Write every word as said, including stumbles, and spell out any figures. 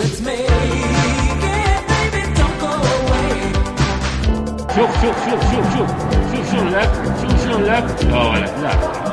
let's make it, baby, don't go away. شوف شوف شوف شوف شوف شوف شوف left شوف شوف left. Oh, voilà, là.